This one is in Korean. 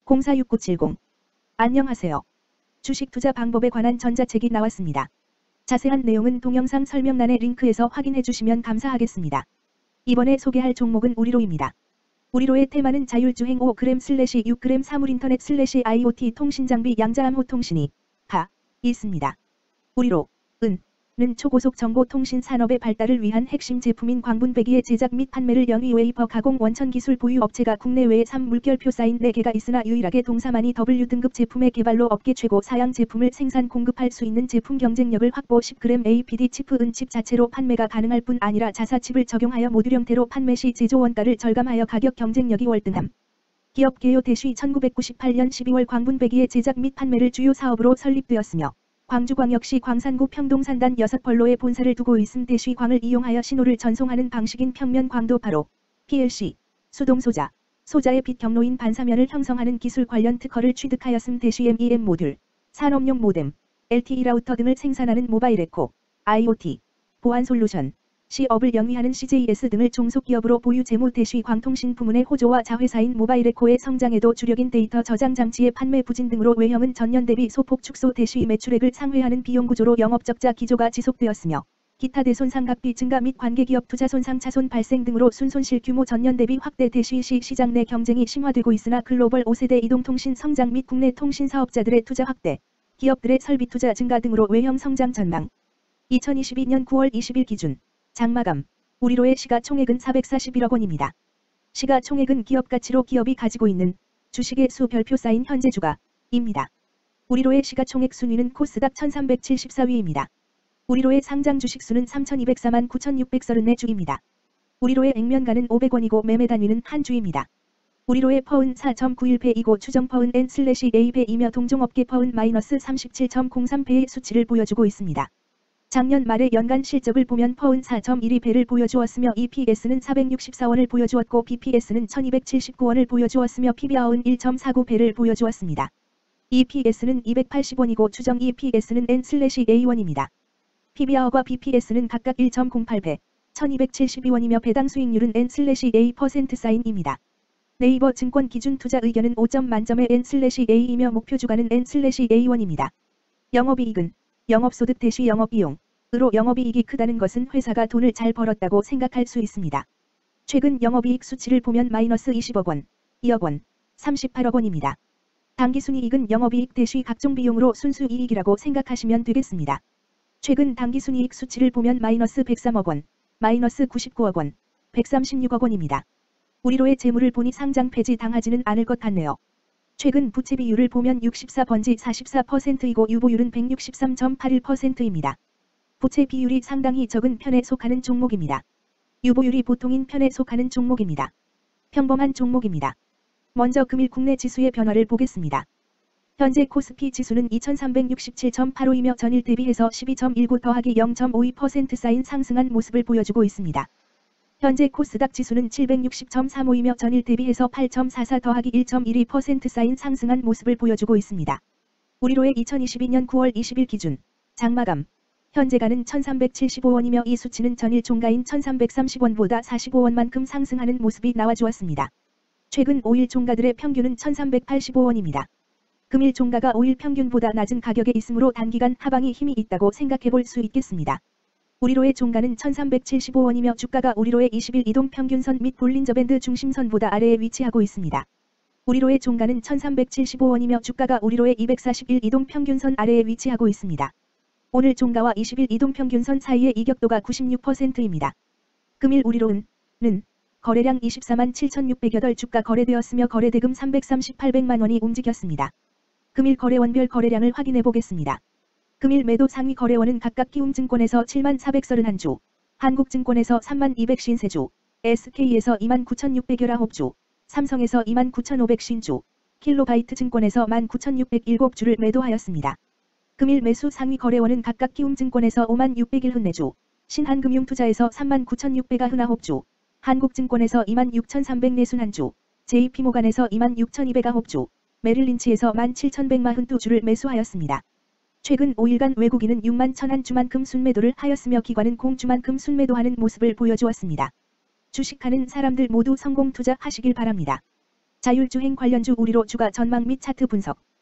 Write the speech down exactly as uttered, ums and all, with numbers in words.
공사육구칠공. 안녕하세요. 주식 투자 방법에 관한 전자책이 나왔습니다. 자세한 내용은 동영상 설명란의 링크에서 확인해 주시면 감사하겠습니다. 이번에 소개할 종목은 우리로입니다. 우리로의 테마는 자율주행 오 그램 슬래시 육 그램 사물인터넷 슬래시 아이오티 통신장비 양자암호통신이 가 있습니다. 우리로 은 는 초고속 정보통신 산업의 발달을 위한 핵심 제품인 광분배기의 제작 및 판매를 영위 웨이퍼 가공 원천 기술 보유 업체가 국내외에 삼 물결표 사인 네 개가 있으나 유일하게 동사만이 더블유 등급 제품의 개발로 업계 최고 사양 제품을 생산 공급할 수 있는 제품 경쟁력을 확보 십 그램 에이피디 칩프 은칩 자체로 판매가 가능할 뿐 아니라 자사 칩을 적용하여 모듈 형태로 판매 시 제조 원가를 절감하여 가격 경쟁력이 월등함. 기업 개요 대시 천구백구십팔년 십이월 광분배기의 제작 및 판매를 주요 사업으로 설립되었으며 광주광역시 광산구 평동산단 여섯 벌로의 본사를 두고 있음 대시광을 이용하여 신호를 전송하는 방식인 평면 광도 바로 피엘씨, 수동소자, 소자의 빛 경로인 반사면을 형성하는 기술 관련 특허를 취득하였음 대시 엠이엠 모듈, 산업용 모뎀, 엘티이 라우터 등을 생산하는 모바일 에코, 아이오티, 보안 솔루션, 시업을 영위하는 씨제이에스 등을 종속기업으로 보유 재무 대시 광통신 부문의 호조와 자회사인 모바일 에코의 성장에도 주력인 데이터 저장 장치의 판매 부진 등으로 외형은 전년 대비 소폭 축소 대시 매출액을 상회하는 비용 구조로 영업적자 기조가 지속되었으며 기타 대손상 각비 증가 및 관계기업 투자 손상 차손 발생 등으로 순손실 규모 전년 대비 확대 대시 시 시장 내 경쟁이 심화되고 있으나 글로벌 오 세대 이동통신 성장 및 국내 통신 사업자들의 투자 확대, 기업들의 설비 투자 증가 등으로 외형 성장 전망. 이천이십이년 구월 이십일 기준 장마감, 우리로의 시가총액은 사백사십일억 원입니다. 시가총액은 기업가치로 기업이 가지고 있는 주식의 수 별표 쌓인 현재 주가입니다. 우리로의 시가총액 순위는 코스닥 천삼백칠십사위입니다. 우리로의 상장 주식수는 삼천이백사만 구천육백삼십사 주입니다. 우리로의 액면가는 오백 원이고 매매 단위는 한 주입니다. 우리로의 퍼은 사 점 구일 배이고 추정 퍼은 엔 슬래시 에이 배이며 동종업계 퍼은 마이너스 삼십칠 점 공삼 배의 수치를 보여주고 있습니다. 작년 말의 연간 실적을 보면 퍼은 사 점 일이 배를 보여주었으며 이피에스는 사백육십사 원을 보여주었고 비피에스는 천이백칠십구 원을 보여주었으며 피비알은 일 점 사구 배를 보여주었습니다. 이피에스는 이백팔십 원이고 추정 이피에스는 엔 슬래시 에이 원입니다. 피비알과 비피에스는 각각 일 점 공팔 배, 천이백칠십이 원이며 배당 수익률은 엔 슬래시 에이 퍼센트 사인입니다. 네이버 증권 기준 투자 의견은 오 점 만점의 엔 슬래시 에이이며 목표 주가는 엔 슬래시 에이 원입니다. 영업이익은 영업소득 대시 영업비용으로 영업이익이 크다는 것은 회사가 돈을 잘 벌었다고 생각할 수 있습니다. 최근 영업이익 수치를 보면 마이너스 이십억 원, 이억 원, 삼십팔억 원입니다. 당기순이익은 영업이익 대시 각종 비용으로 순수이익이라고 생각하시면 되겠습니다. 최근 당기순이익 수치를 보면 마이너스 백삼억 원, 마이너스 구십구억 원, 백삼십육억 원입니다. 우리로의 재물을 보니 상장 폐지 당하지는 않을 것 같네요. 최근 부채 비율을 보면 육십사 번지 사십사 퍼센트이고 유보율은 백육십삼 점 팔일 퍼센트입니다. 부채 비율이 상당히 적은 편에 속하는 종목입니다. 유보율이 보통인 편에 속하는 종목입니다. 평범한 종목입니다. 먼저 금일 국내 지수의 변화를 보겠습니다. 현재 코스피 지수는 이천삼백육십칠 점 팔오이며 전일 대비해서 십이 점 일구 더하기 영 점 오이 퍼센트 쌓인 상승한 모습을 보여주고 있습니다. 현재 코스닥 지수는 칠백육십 점 삼오이며 전일 대비해서 팔 점 사사 더하기 일 점 일이 퍼센트 쌓인 상승한 모습을 보여주고 있습니다. 우리로의 이천이십이년 구월 이십일 기준 장마감 현재가는 천삼백칠십오 원이며 이 수치는 전일 종가인 천삼백삼십 원보다 사십오 원만큼 상승하는 모습이 나와주었습니다. 최근 오 일 종가들의 평균은 천삼백팔십오 원입니다. 금일 종가가 오 일 평균보다 낮은 가격에 있으므로 단기간 하방이 힘이 있다고 생각해볼 수 있겠습니다. 우리로의 종가는 천삼백칠십오 원이며 주가가 우리로의 이십 일 이동평균선 및 볼린저밴드 중심선보다 아래에 위치하고 있습니다. 우리로의 종가는 천삼백칠십오 원이며 주가가 우리로의 이백사십일 이동평균선 아래에 위치하고 있습니다. 오늘 종가와 이십 일 이동평균선 사이의 이격도가 구십육 퍼센트입니다. 금일 우리로는 는 거래량 이십사만 칠천육백여덟 주가 거래되었으며 거래대금 삼백삼십팔백만 원이 움직였습니다. 금일 거래원별 거래량을 확인해 보겠습니다. 금일 매도 상위 거래원은 각각 키움증권에서 칠만 사백삼십일 주, 한국증권에서 삼만 이백오십삼 주, 에스케이에서 이만 구천육백십구 주, 삼성에서 이만 구천오백오 주, 킬로바이트증권에서 만 구천육백칠 주를 매도하였습니다. 금일 매수 상위 거래원은 각각 키움증권에서 오만 육백십사 주, 신한금융투자에서 삼만 구천육백구십구 주, 한국증권에서 이만 육천삼백사십일 주, 제이피모간에서 이만 육천이백구 주, 메릴린치에서 만 칠천백사십이 주를 매수하였습니다. 최근 오 일간 외국인은 육만 천한 주만큼 순매도를 하였으며 기관은 공주만큼 순매도하는 모습을 보여주었습니다. 주식하는 사람들 모두 성공 투자하시길 바랍니다. 자율주행 관련주 우리로 주가 전망 및 차트 분석.